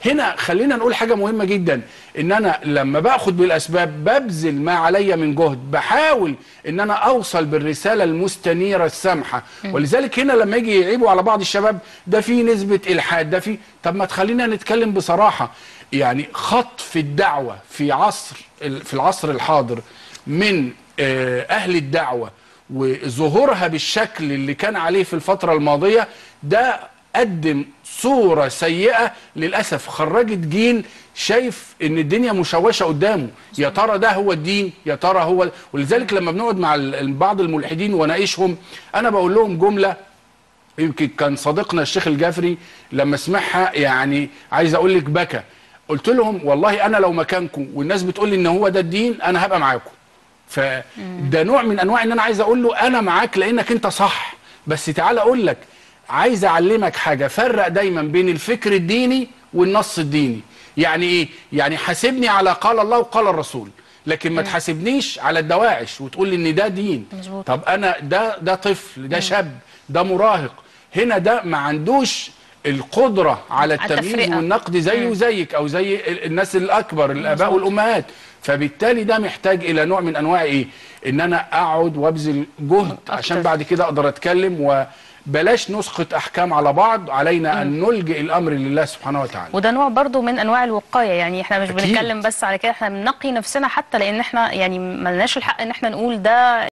هنا خلينا نقول حاجه مهمه جدا، ان انا لما باخد بالاسباب ببذل ما علي من جهد، بحاول ان انا اوصل بالرساله المستنيره السامحه. ولذلك هنا لما يجي يعيبوا على بعض الشباب، ده في نسبه الحاد، ده في، طب ما تخلينا نتكلم بصراحه. يعني خطف الدعوه في العصر الحاضر من اهل الدعوه وظهورها بالشكل اللي كان عليه في الفتره الماضيه، ده قدم صورة سيئة للأسف، خرجت جيل شايف ان الدنيا مشوشة قدامه. يا ترى ده هو الدين؟ يا ترى هو؟ ولذلك لما بنقعد مع بعض الملحدين وناقشهم، انا بقول لهم جملة يمكن كان صديقنا الشيخ الجافري لما سمعها يعني عايز اقول لك بكى. قلت لهم والله انا لو مكانكم والناس بتقول لي ان هو ده الدين، انا هبقى معاكم. فده نوع من انواع ان انا عايز اقول له انا معاك لانك انت صح، بس تعال اقول لك عايز اعلمك حاجه، فرق دايما بين الفكر الديني والنص الديني. يعني ايه؟ يعني حاسبني على قال الله وقال الرسول، لكن ما تحاسبنيش على الدواعش وتقول لي ان ده دين. مزبوط. طب انا ده طفل، ده شاب، ده مراهق، هنا ده ما عندوش القدره على التمييز والنقد زيه وزيك او زي الناس الاكبر، الاباء والامهات. فبالتالي ده محتاج الى نوع من انواع ايه؟ ان انا اقعد وابذل جهد عشان بعد كده اقدر اتكلم. وبلاش نسقط احكام على بعض، علينا ان نلجئ الامر لله سبحانه وتعالى. وده نوع برضو من انواع الوقايه، يعني احنا مش بنتكلم بس على كده، احنا بنقي نفسنا حتى، لان احنا يعني ملناش الحق ان احنا نقول ده